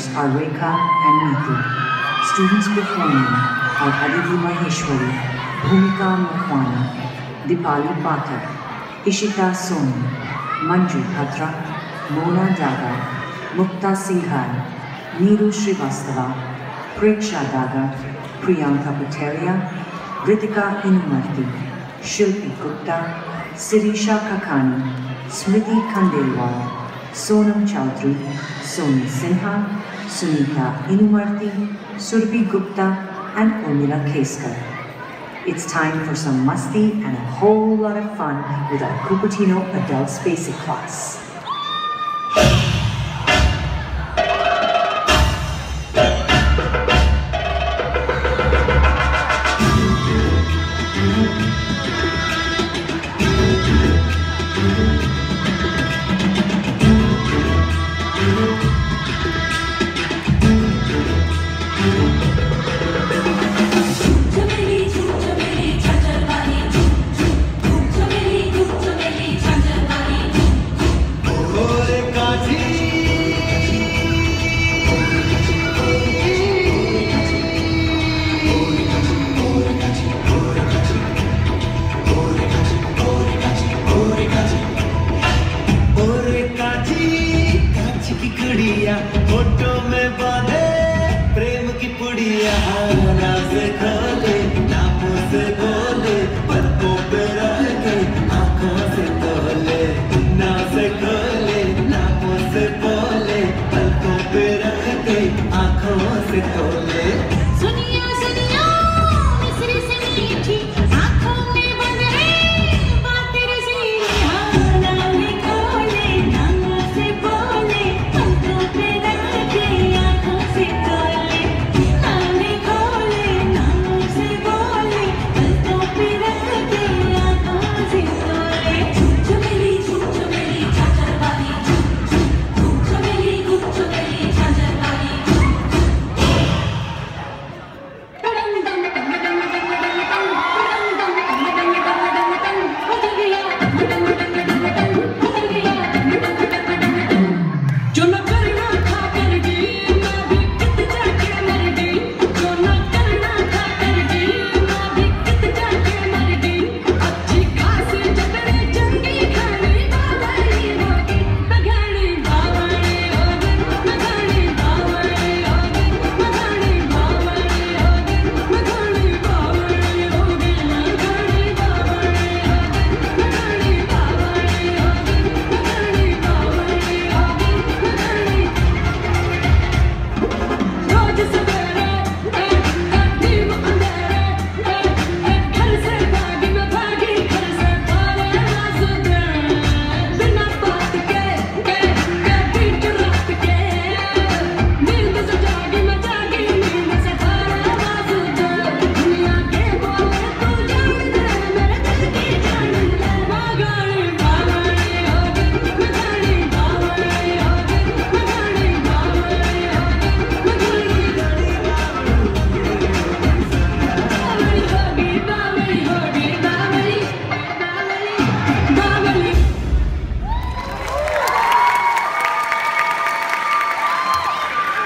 singers are Rekha and Neetu. Students performing are Aditi Maheshwari, Bhumika Mukhwana, Dipali Pathak, Ishita Soni, Manju Bhatra, Mona Daga, Mukta Singhal, Neeru Srivastava, Preksha Daga, Priyanka Pataria, Ritika Inumarti, Shilpi Gupta, Sirisha Kakani, Smriti Khandelwal, Sonam Chaudhary, Soni Sinha, Sunita Inumarti, Surbhi Gupta, and Urmila Keskar. It's time for some masti and a whole lot of fun with our Cupertino Adults Basic class. Photo में बांधे प्रेम की पुड़िया, ना से खोले नामों से बोले, पलकों पे रह के आंखों से तोले, ना से खोले नामों से बोले, पलकों पे रह के आंखों से तोले।